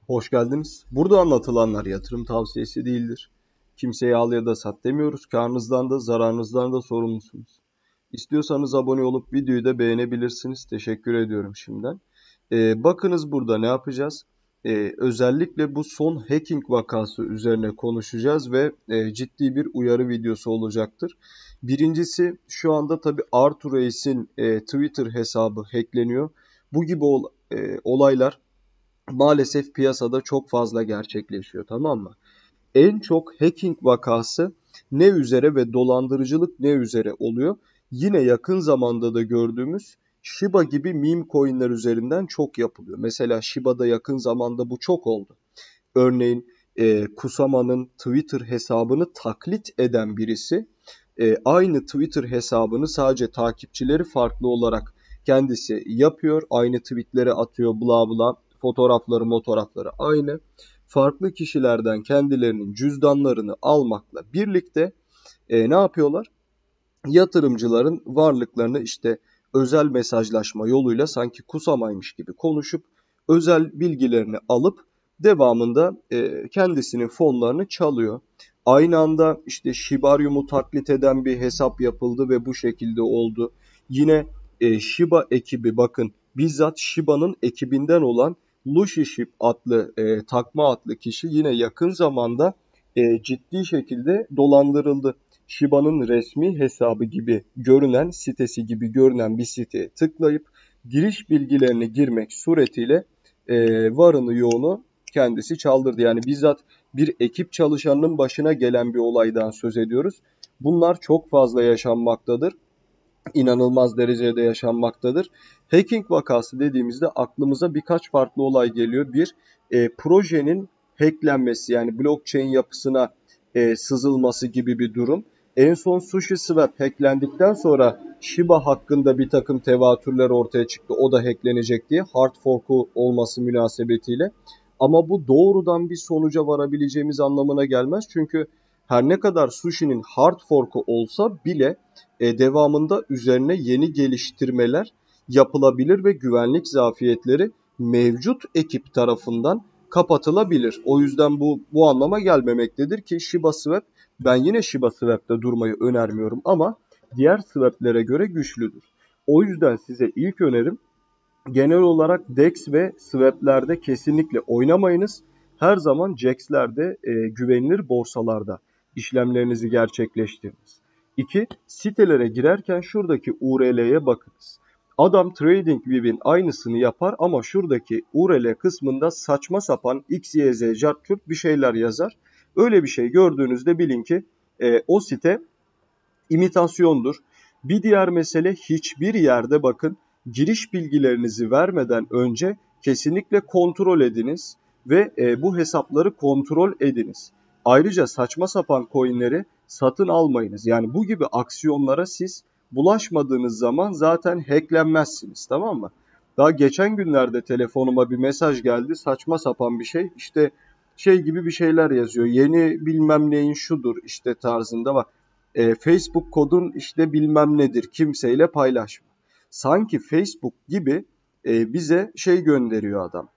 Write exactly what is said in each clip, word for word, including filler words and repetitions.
Hoş geldiniz. Burada anlatılanlar yatırım tavsiyesi değildir. Kimseye al ya da sat demiyoruz. Karnınızdan da zararınızdan da sorumlusunuz. İstiyorsanız abone olup videoyu da beğenebilirsiniz. Teşekkür ediyorum şimdiden. Ee, bakınız burada ne yapacağız? Ee, özellikle bu son hacking vakası üzerine konuşacağız ve e, ciddi bir uyarı videosu olacaktır. Birincisi şu anda tabii Arthur Reis'in e, Twitter hesabı hackleniyor. Bu gibi ol, e, olaylar maalesef piyasada çok fazla gerçekleşiyor, tamam mı? En çok hacking vakası ne üzere ve dolandırıcılık ne üzere oluyor? Yine yakın zamanda da gördüğümüz Shiba gibi meme coinler üzerinden çok yapılıyor. Mesela Shiba'da yakın zamanda bu çok oldu. Örneğin e, Kusama'nın Twitter hesabını taklit eden birisi e, aynı Twitter hesabını sadece takipçileri farklı olarak kendisi yapıyor. Aynı tweetleri atıyor, bla bla, fotoğrafları fotoğrafları aynı. Farklı kişilerden kendilerinin cüzdanlarını almakla birlikte e, ne yapıyorlar? Yatırımcıların varlıklarını işte özel mesajlaşma yoluyla sanki Kusama'ymış gibi konuşup özel bilgilerini alıp devamında e, kendisinin fonlarını çalıyor. Aynı anda işte Shibarium'u taklit eden bir hesap yapıldı ve bu şekilde oldu. Yine e, Shiba ekibi, bakın, bizzat Shiba'nın ekibinden olan Lushiship adlı e, takma adlı kişi yine yakın zamanda e, ciddi şekilde dolandırıldı. Shiba'nın resmi hesabı gibi görünen, sitesi gibi görünen bir siteye tıklayıp giriş bilgilerini girmek suretiyle e, varını yoğunu kendisi çaldırdı. Yani bizzat bir ekip çalışanının başına gelen bir olaydan söz ediyoruz. Bunlar çok fazla yaşanmaktadır. İnanılmaz derecede yaşanmaktadır. Hacking vakası dediğimizde aklımıza birkaç farklı olay geliyor. Bir, e, projenin hacklenmesi, yani blockchain yapısına e, sızılması gibi bir durum. En son SushiSwap hacklendikten sonra Shiba hakkında bir takım tevatürler ortaya çıktı. O da hacklenecek diye, hard fork'u olması münasebetiyle. Ama bu doğrudan bir sonuca varabileceğimiz anlamına gelmez. Çünkü her ne kadar Sushi'nin hard fork'u olsa bile e, devamında üzerine yeni geliştirmeler yapılabilir ve güvenlik zafiyetleri mevcut ekip tarafından kapatılabilir. O yüzden bu bu anlama gelmemektedir ki Shiba Swap, ben yine Shiba Swap'te durmayı önermiyorum ama diğer swap'lere göre güçlüdür. O yüzden size ilk önerim, genel olarak DEX ve swap'lerde kesinlikle oynamayınız. Her zaman C E X'lerde, e, güvenilir borsalarda işlemlerinizi gerçekleştiriniz. İki, sitelere girerken şuradaki U R L'ye bakınız. Adam TradingView'in aynısını yapar ama şuradaki U R L kısmında saçma sapan X, Y, Z, Cart, Curt bir şeyler yazar. Öyle bir şey gördüğünüzde bilin ki e, o site imitasyondur. Bir diğer mesele, hiçbir yerde bakın giriş bilgilerinizi vermeden önce kesinlikle kontrol ediniz ve e, bu hesapları kontrol ediniz. Ayrıca saçma sapan coinleri satın almayınız. Yani bu gibi aksiyonlara siz bulaşmadığınız zaman zaten hacklenmezsiniz, tamam mı? Daha geçen günlerde telefonuma bir mesaj geldi, saçma sapan bir şey. İşte şey gibi bir şeyler yazıyor. Yeni bilmem neyin şudur işte tarzında, bak. E, Facebook kodun işte bilmem nedir, kimseyle paylaşma. Sanki Facebook gibi e, bize şey gönderiyor adam.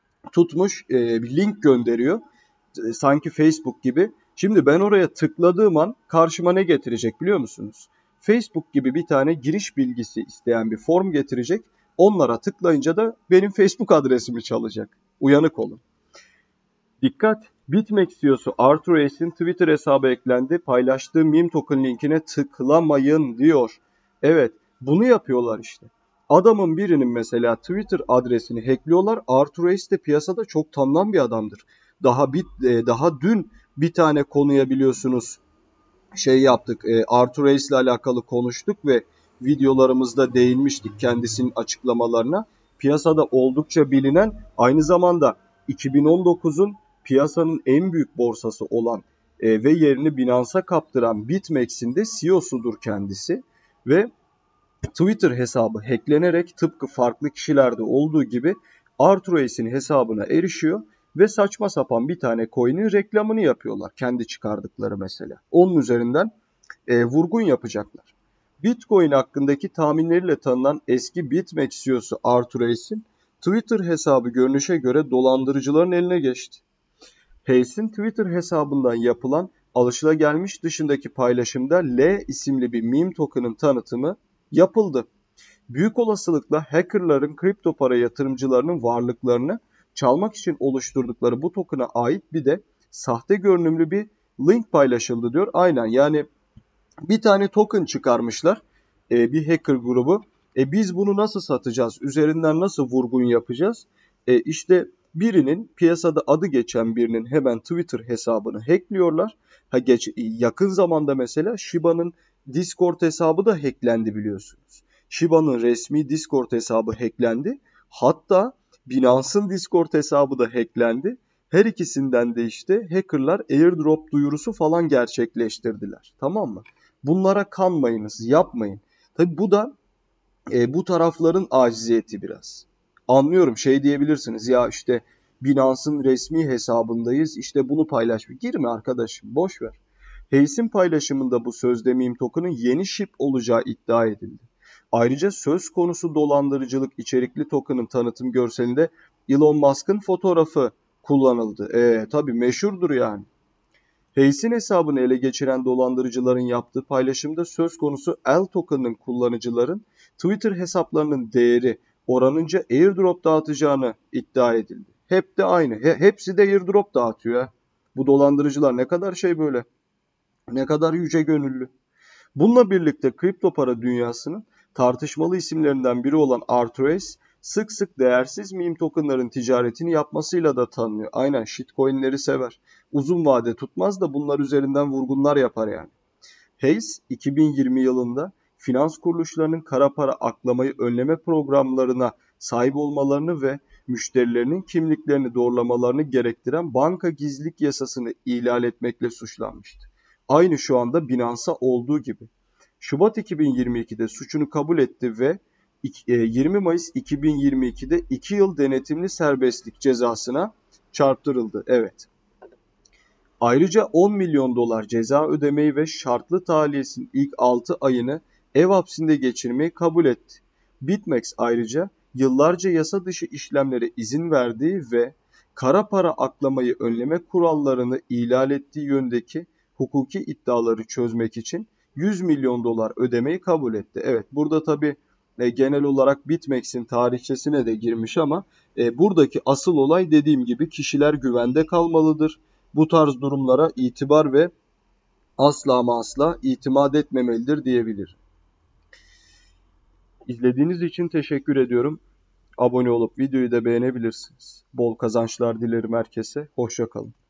Tutmuş e, bir link gönderiyor. E, sanki Facebook gibi. Şimdi ben oraya tıkladığım an karşıma ne getirecek biliyor musunuz? Facebook gibi bir tane giriş bilgisi isteyen bir form getirecek. Onlara tıklayınca da benim Facebook adresimi çalacak. Uyanık olun. Dikkat! BitMEX C E O'su Arthur Ace'in Twitter hesabı eklendi. Paylaştığı meme token linkine tıklamayın diyor. Evet, bunu yapıyorlar işte. Adamın birinin mesela Twitter adresini hackliyorlar. Arthur Ace de piyasada çok tanınan bir adamdır. Daha bit, e, daha dün bir tane konuya biliyorsunuz şey yaptık. E, Arthur Ace ile alakalı konuştuk ve videolarımızda değinmiştik kendisinin açıklamalarına. Piyasada oldukça bilinen, aynı zamanda iki bin on dokuzun piyasanın en büyük borsası olan e, ve yerini Binance'a kaptıran BitMEX'in de C E O'sudur kendisi ve Twitter hesabı hacklenerek tıpkı farklı kişilerde olduğu gibi Arthur Ace'in hesabına erişiyor ve saçma sapan bir tane coin'in reklamını yapıyorlar. Kendi çıkardıkları mesela. Onun üzerinden e, vurgun yapacaklar. Bitcoin hakkındaki tahminleriyle tanınan eski BitMEX C E O'su Arthur Ace'in Twitter hesabı görünüşe göre dolandırıcıların eline geçti. Hayes'in Twitter hesabından yapılan alışılagelmiş dışındaki paylaşımda L isimli bir meme token'ın tanıtımı yapıldı. Büyük olasılıkla hackerların kripto para yatırımcılarının varlıklarını çalmak için oluşturdukları bu token'a ait bir de sahte görünümlü bir link paylaşıldı diyor. Aynen, yani bir tane token çıkarmışlar e, bir hacker grubu. E, biz bunu nasıl satacağız? Üzerinden nasıl vurgun yapacağız? E, işte birinin piyasada adı geçen birinin hemen Twitter hesabını hackliyorlar. Ha, geç, yakın zamanda mesela Shiba'nın Discord hesabı da hacklendi biliyorsunuz. Shiba'nın resmi Discord hesabı hacklendi. Hatta Binance'ın Discord hesabı da hacklendi. Her ikisinden de işte hackerlar airdrop duyurusu falan gerçekleştirdiler. Tamam mı? Bunlara kanmayınız, yapmayın. Tabi bu da e, bu tarafların aciziyeti biraz. Anlıyorum, şey diyebilirsiniz ya, işte Binance'ın resmi hesabındayız, işte bunu paylaşmış. Girme arkadaşım, boş ver. Hayes'in paylaşımında bu sözde meme token'ın yeni ship olacağı iddia edildi. Ayrıca söz konusu dolandırıcılık içerikli token'ın tanıtım görselinde Elon Musk'ın fotoğrafı kullanıldı. E tabi meşhurdur yani. Hayes'in hesabını ele geçiren dolandırıcıların yaptığı paylaşımda söz konusu L token'ın kullanıcıların Twitter hesaplarının değeri oranınca airdrop dağıtacağını iddia edildi. Hep de aynı. He, hepsi de airdrop dağıtıyor. He. Bu dolandırıcılar ne kadar şey böyle. Ne kadar yüce gönüllü. Bununla birlikte kripto para dünyasının tartışmalı isimlerinden biri olan Arthur Hayes sık sık değersiz meme tokenların ticaretini yapmasıyla da tanınıyor. Aynen, shitcoinleri sever. Uzun vade tutmaz da bunlar üzerinden vurgunlar yapar yani. Hayes iki bin yirmi yılında finans kuruluşlarının kara para aklamayı önleme programlarına sahip olmalarını ve müşterilerinin kimliklerini doğrulamalarını gerektiren banka gizlilik yasasını ihlal etmekle suçlanmıştı. Aynı şu anda Binance'a olduğu gibi. Şubat iki bin yirmi ikide suçunu kabul etti ve yirmi Mayıs iki bin yirmi ikide iki yıl denetimli serbestlik cezasına çarptırıldı. Evet. Ayrıca on milyon dolar ceza ödemeyi ve şartlı tahliyesinin ilk altı ayını ev hapsinde geçirmeyi kabul etti. BitMEX ayrıca yıllarca yasa dışı işlemlere izin verdiği ve kara para aklamayı önleme kurallarını ihlal ettiği yönündeki hukuki iddiaları çözmek için yüz milyon dolar ödemeyi kabul etti. Evet, burada tabii e, genel olarak BitMEX'in tarihçesine de girmiş ama e, buradaki asıl olay, dediğim gibi, kişiler güvende kalmalıdır. Bu tarz durumlara itibar ve asla ama asla itimat etmemelidir diyebilir. İzlediğiniz için teşekkür ediyorum. Abone olup videoyu da beğenebilirsiniz. Bol kazançlar dilerim herkese. Hoşça kalın.